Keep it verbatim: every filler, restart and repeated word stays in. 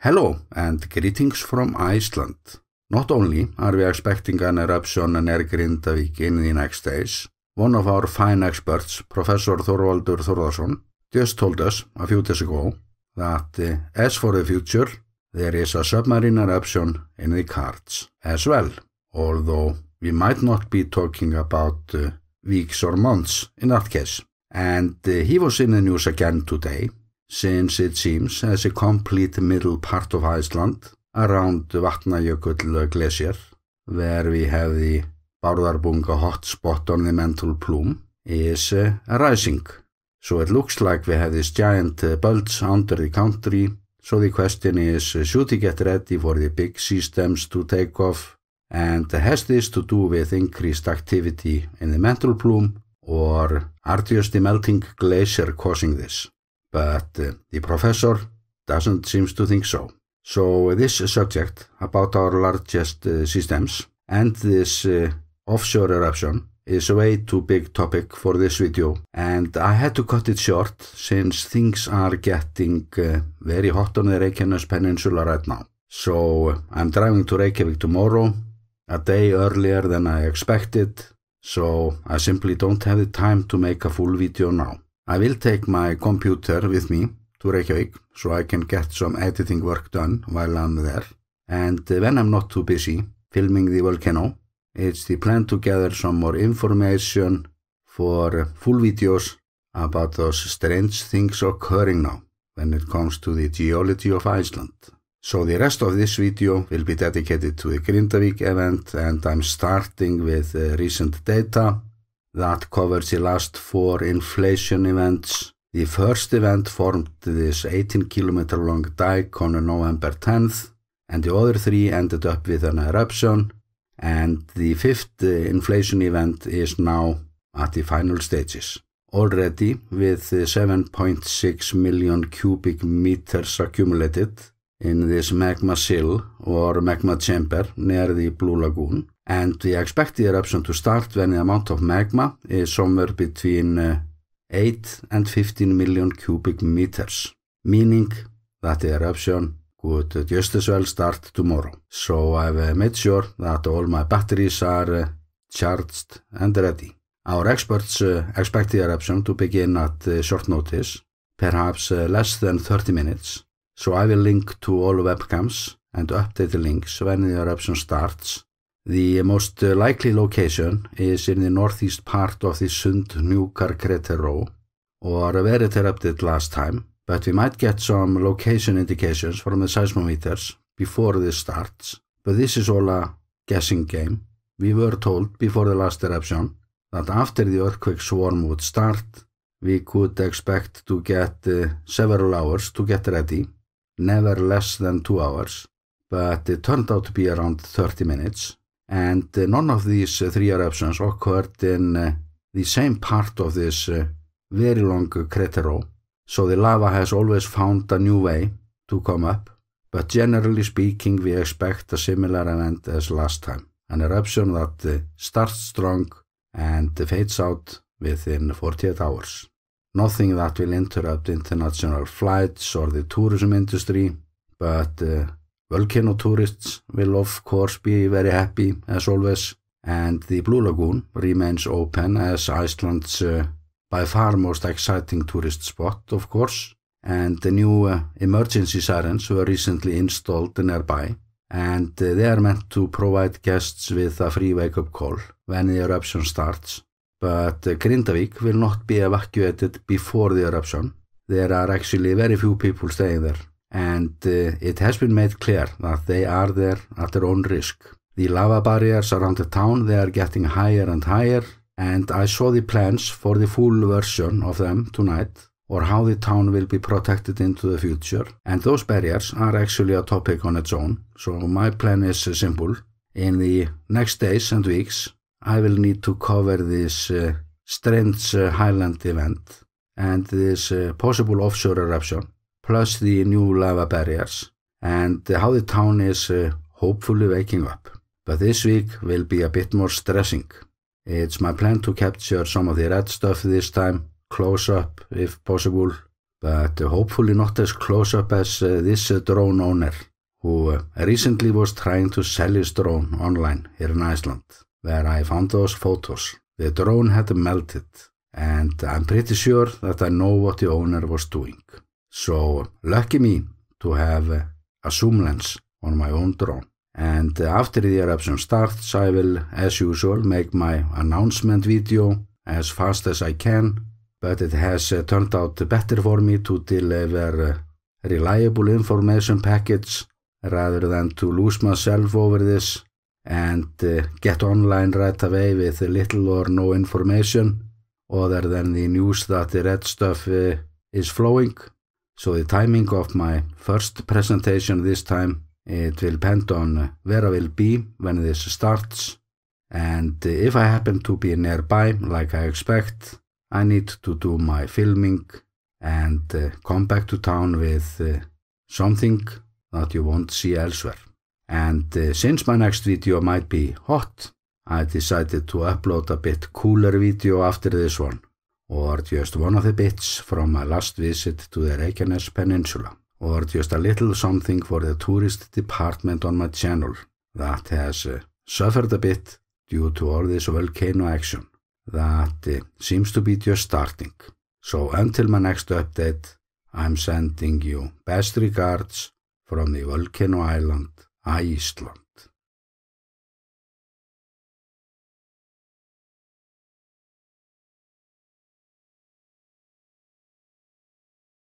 Hello and greetings from Iceland. Not only are we expecting an eruption near Grindavik in the next days, one of our fine experts, Professor Þorvaldur Þórðarson, just told us a few days ago that uh, as for the future, there is a submarine eruption in the cards as well, although we might not be talking about uh, weeks or months in that case. And uh, he was in the news again today, since it seems as a complete middle part of Iceland, around Vatnajökull glacier, where we have the Bárðarbunga hotspot on the mantle plume, is uh, rising. So it looks like we have this giant uh, bulge under the country. So the question is, uh, should we get ready for the big systems to take off? And has this to do with increased activity in the mantle plume, or are just the melting glacier causing this? But uh, the professor doesn't seem to think so. So this subject about our largest uh, systems and this uh, offshore eruption is a way too big topic for this video, and I had to cut it short since things are getting uh, very hot on the Reykjanes Peninsula right now. So uh, I'm driving to Reykjavik tomorrow, a day earlier than I expected, so I simply don't have the time to make a full video now. I will take my computer with me to Reykjavik so I can get some editing work done while I'm there, and uh, when I'm not too busy filming the volcano, it's the plan to gather some more information for full videos about those strange things occurring now when it comes to the geology of Iceland. So the rest of this video will be dedicated to the Grindavik event, and I'm starting with uh, recent data that covers the last four inflation events. The first event formed this eighteen kilometer long dike on November tenth, and the other three ended up with an eruption. And the fifth uh, inflation event is now at the final stages, already with uh, seven point six million cubic meters accumulated in this magma sill or magma chamber near the Blue Lagoon. And we expect the eruption to start when the amount of magma is somewhere between uh, eight and fifteen million cubic meters, meaning that the eruption could just as well start tomorrow. So I've uh, made sure that all my batteries are uh, charged and ready. Our experts uh, expect the eruption to begin at uh, short notice, perhaps uh, less than thirty minutes. So I will link to all webcams and update the links when the eruption starts. The most uh, likely location is in the northeast part of the Sundhnúkar crater row, or where it erupted last time. But we might get some location indications from the seismometers before this starts. But this is all a guessing game. We were told before the last eruption that after the earthquake swarm would start, we could expect to get uh, several hours to get ready, never less than two hours. But it turned out to be around thirty minutes, and uh, none of these uh, three eruptions occurred in uh, the same part of this uh, very long uh, crater row. So the lava has always found a new way to come up, but generally speaking we expect a similar event as last time, an eruption that uh, starts strong and fades out within forty-eight hours. Nothing that will interrupt international flights or the tourism industry, but uh, volcano tourists will of course be very happy as always, and the Blue Lagoon remains open as Iceland's uh, by far most exciting tourist spot, of course, and the new uh, emergency sirens were recently installed nearby, and uh, they are meant to provide guests with a free wake-up call when the eruption starts. But uh, Grindavik will not be evacuated before the eruption. There are actually very few people staying there, and uh, it has been made clear that they are there at their own risk. The lava barriers around the town, they are getting higher and higher, and I saw the plans for the full version of them tonight, or how the town will be protected into the future. And those barriers are actually a topic on its own. So my plan is simple. In the next days and weeks, I will need to cover this uh, strange uh, highland event and this uh, possible offshore eruption, plus the new lava barriers, and uh, how the town is uh, hopefully waking up. But this week will be a bit more stressing. It's my plan to capture some of the red stuff this time, close up if possible, but hopefully not as close up as uh, this uh, drone owner, who uh, recently was trying to sell his drone online here in Iceland, where I found those photos. The drone had melted, and I'm pretty sure that I know what the owner was doing. So lucky me to have uh, a zoom lens on my own drone. And uh, after the eruption starts, I will, as usual, make my announcement video as fast as I can, but it has uh, turned out better for me to deliver uh, reliable information packets rather than to lose myself over this and uh, get online right away with little or no information other than the news that the red stuff uh, is flowing. So the timing of my first presentation this time, it will depend on where I will be when this starts, and if I happen to be nearby like I expect, I need to do my filming and uh, come back to town with uh, something that you won't see elsewhere. And uh, since my next video might be hot, I decided to upload a bit cooler video after this one, or just one of the bits from my last visit to the Reykjanes Peninsula, or just a little something for the tourist department on my channel that has uh, suffered a bit due to all this volcano action that uh, seems to be just starting. So until my next update, I'm sending you best regards from the volcano island, Iceland.